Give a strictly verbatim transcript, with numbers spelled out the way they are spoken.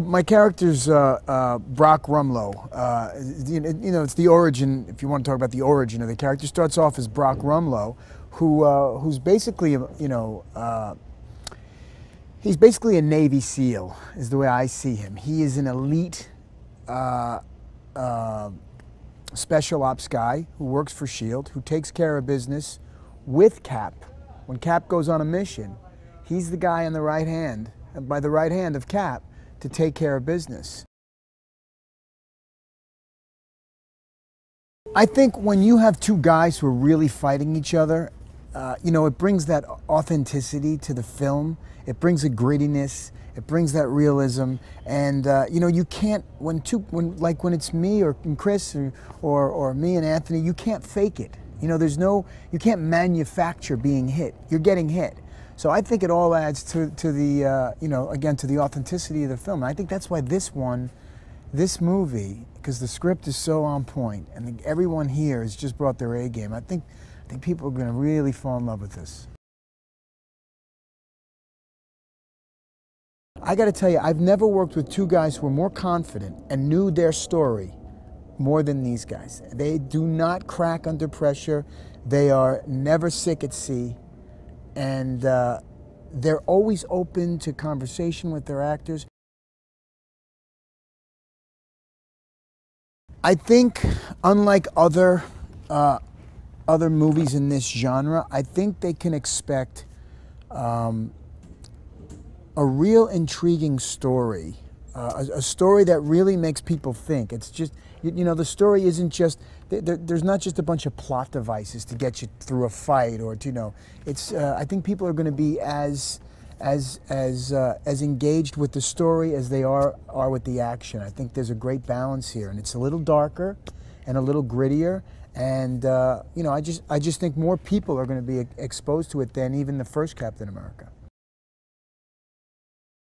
my character's uh, uh, Brock Rumlow. Uh, you know, it's the origin, if you want to talk about the origin of the character, starts off as Brock Rumlow, who, uh, who's basically, you know, uh, he's basically a Navy SEAL, is the way I see him. He is an elite uh, uh, special ops guy who works for SHIELD, who takes care of business with Cap. When Cap goes on a mission, he's the guy on the right hand, by the right hand of Cap, to take care of business. I think when you have two guys who are really fighting each other, uh, you know, it brings that authenticity to the film. It brings a grittiness. It brings that realism. And uh, you know, you can't, when two, when like when it's me or Chris or, or or me and Anthony, you can't fake it. You know, there's no, you can't manufacture being hit. You're getting hit. So I think it all adds to, to the, uh, you know, again, to the authenticity of the film. And I think that's why this one, this movie, because the script is so on point, and everyone here has just brought their A game. I think, I think people are going to really fall in love with this. I got to tell you, I've never worked with two guys who were more confident and knew their story more than these guys. They do not crack under pressure. They are never sick at sea. And uh, they're always open to conversation with their actors. I think, unlike other uh, other movies in this genre, I think they can expect um, a real intriguing story, uh, a, a story that really makes people think. It's just, you, you know, the story isn't just, there, there's not just a bunch of plot devices to get you through a fight or to, you know, it's, uh, I think people are going to be as, as, as, uh, as engaged with the story as they are, are with the action. I think there's a great balance here, and it's a little darker and a little grittier, and, uh, you know, I just, I just think more people are going to be exposed to it than even the first Captain America.